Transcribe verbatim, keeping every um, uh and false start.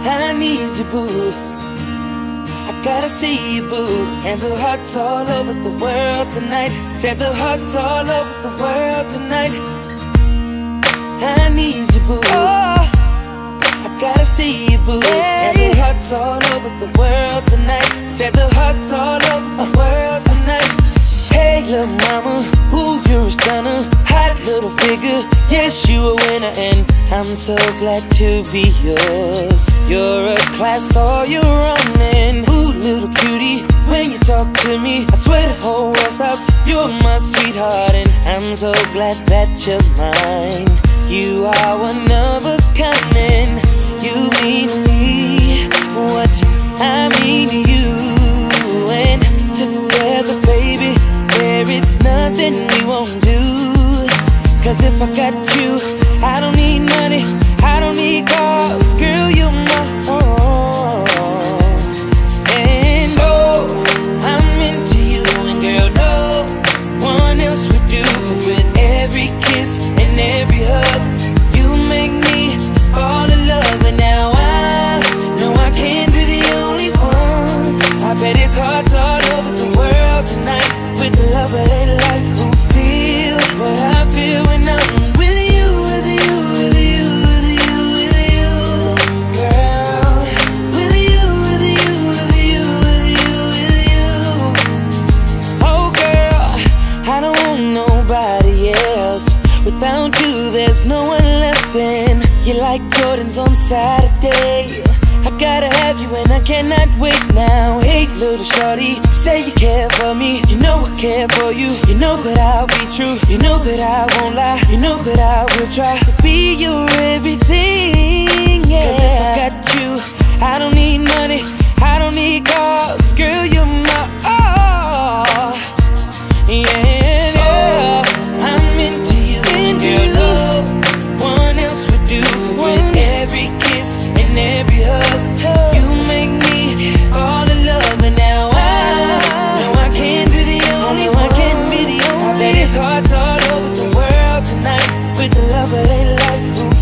I need you, boo. I gotta see you, boo. And the hearts all over the world tonight. Said the hearts all over the world tonight. I need you, boo. Oh, I gotta see you, boo. Hey. And the hearts all over the world tonight. Said the hearts all over the world tonight. Hey, little mama, ooh, you're a stunner. Hot little figure, yes, you a winner. And I'm so glad to be yours. You're a class, all you're running. Ooh, little cutie, when you talk to me, I swear the whole world stops. You're my sweetheart, and I'm so glad that you're mine. You are one of a kind, and you mean to me what I mean to you. And together, baby, there is nothing we won't do. Cause if I got you, I don't need money, I don't need cars. Girl, you're my own. And oh, I'm into you, and girl, no one else would do. Cause with every kiss and every hug, you make me fall in love. And now I know I can't be the only one. I bet it's hearts all over the world tonight. With the love of their life, who feel what I feel when I'm with you, with you, with you, with you, with you, girl. With you, with you, with you, with you, with you. Oh girl, I don't want nobody else. Without you, there's no one left. And you're like Jordans on Saturday. I gotta have you and I cannot wait now. Hey little shorty, say you care for me. You know I care for you. You know that I'll be true. You know that I won't lie. You know that I will try to be your everything, yeah. Cause if I got you, I don't need money, I don't need cars. Girl, you're my all, yeah, yeah. I'm into you, and girl, no one else would do. Cause with every kiss and every hug, you make me fall in love. And now I know I can't be the only one. I can't be the only. I bet it's hearts all over the world tonight. With the love of their life.